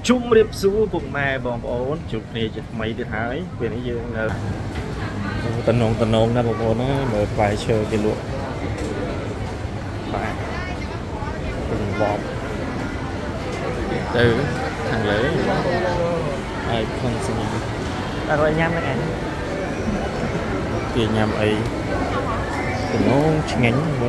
chung riệp xu bụng mè bòn ổn chụp này chụp mấy thì thái về này dương là tần nông ra một con nó mở vài chờ cái lụa phải từng vọt từ thằng lưỡi ai không xin ta gọi nhâm đấy anh kia nhâm ấy nó ngánh muốn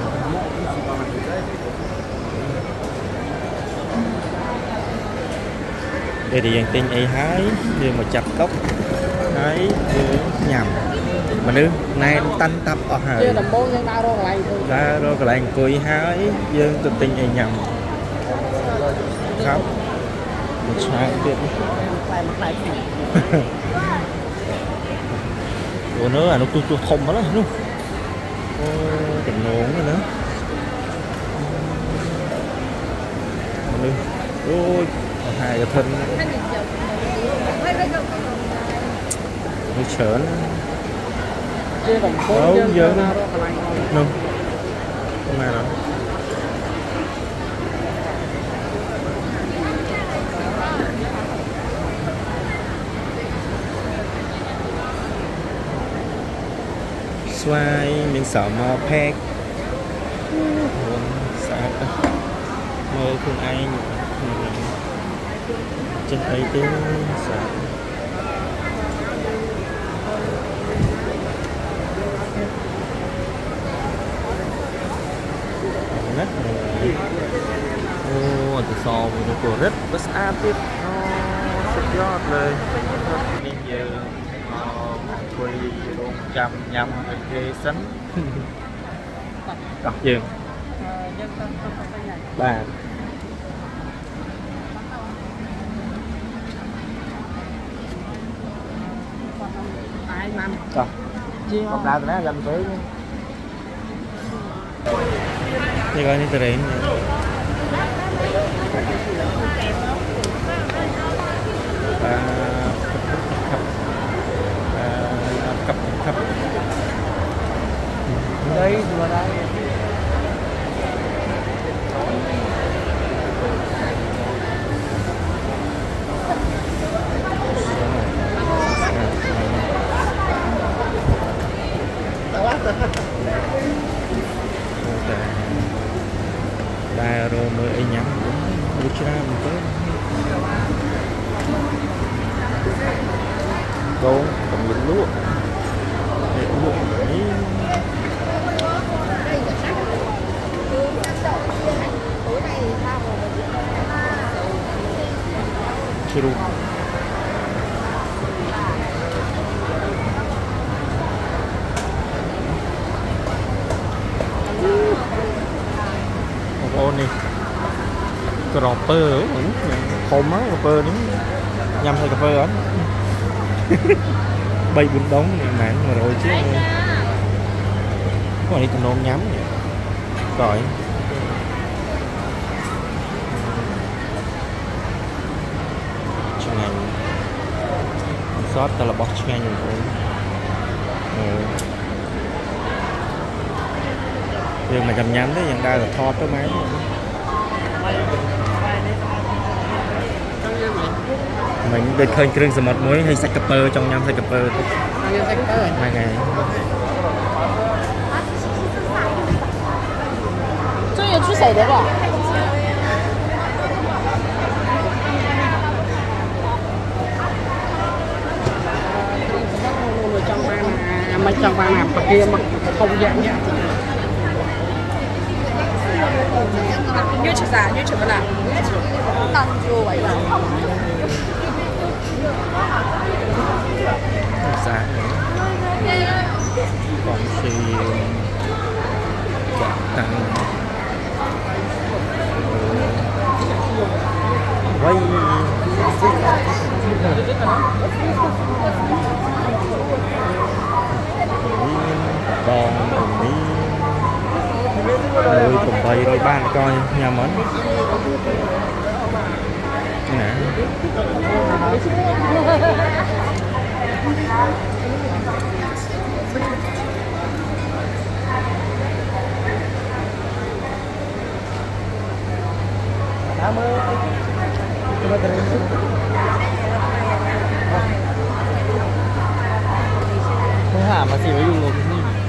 đây thì dàn tinh ấy hái như mà chặt cốc hái nhầm mà nữ nay tanh tập ở hải ra rồi cái lạnh cười hái dương tinh tinh ấy nhầm khóc một sáng tiếp ủa nữa là nó tôi không đó luôn tình nộn rồi nữa mà nữ ôi hai cái thân nó chởn đâu giờ nó mà nó xoay miếng sọ mò phek sao mơ cùng anh trên ấy tiếng sợ rất ô từ so với nó rất bất áp tiếp sụt giótเลยbây giờ quay luôn trăm nhâm cái sánh đọc chưa ba rồi còn ra từ đó gần tới đi coi đi từ đấy cấp đây vừa đây rồi mới ấy nhắm lúc ra một cái câu cầm những lúa để lúa ấy chưa đủ ôn đi cà phê khom á cà phê đúng nhâm hay cà phê á bay bún đóng mạng mà rồi chứ có đi tầm nôn nhắm rồi ngành sót ta là bóc ngay nhiều nhưng mà chầm nhắm đấy hiện đây là thọt cái máy mình được khơi kêu sầm mật muối hay sạch cà phê trong nhâm sạch cà phê hai ngày 这也去谁的吧mấy trong ban làm kia mà không dạng nhá như chỉ giả như chỉ có nào tăng vô vậy là giá còn xì tăng quay còn rồi cùng bày rồi ban coi nhà mến nè không hả mà chỉ mới dùng lục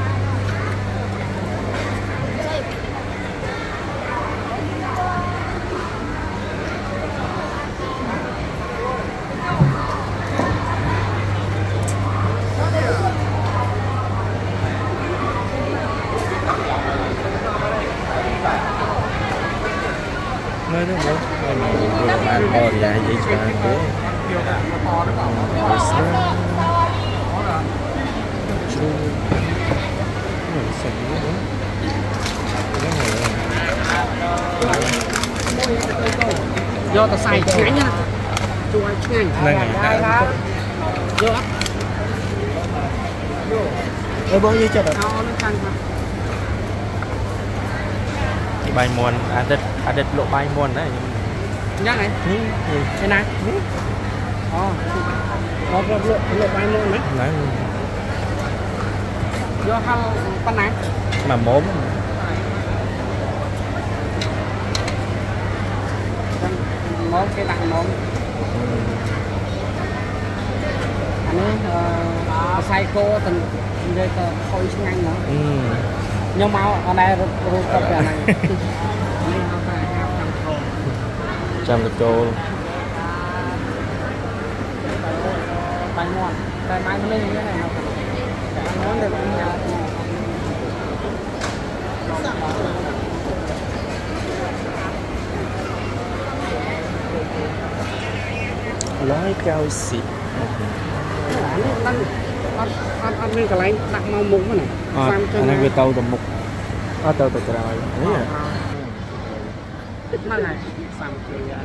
mới đúng không? Ăn bò thì ai vậy chứ ăn thế. do ta xài ngắn nha, chui ngắn. Vô. Ơi bao nhiêu chợ đó? Bài muôn, ăn đứt lộ bài muôn đấy. Nhắc này. Thế này. Lộ bài muôn đấy. Đấy. Do hao pan này. Mà mốm. Mốm cái đằng mốm. Anh ấy sai cô từng đây ta thôi nhanh nữa. Nhưng mà ở đây rồi tập cái này. Trăm cái trâu. Bài ngon, bài mai lên như thế này nó ngon được nhiều. Lói cao xịt. Ăn lên cái này đặt màu múng cái này. Anh ấy vừa tàu tầm mục. Tàu trời. Đấy à. Mà này, xăm kìa.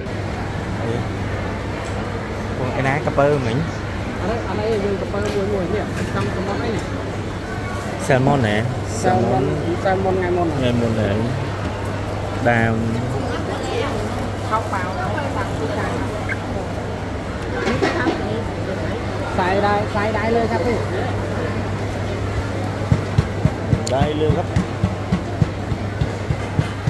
Còn cái ná cà pơ mình. Anh ấy dùng cà pơ mùi nhỉ, trong cái món ấy này. Salmon nè. Salmon ngày môn. Ngày môn này. Đàm. Khóc vào. Xài đai lênครับพี่ Đây lương gấp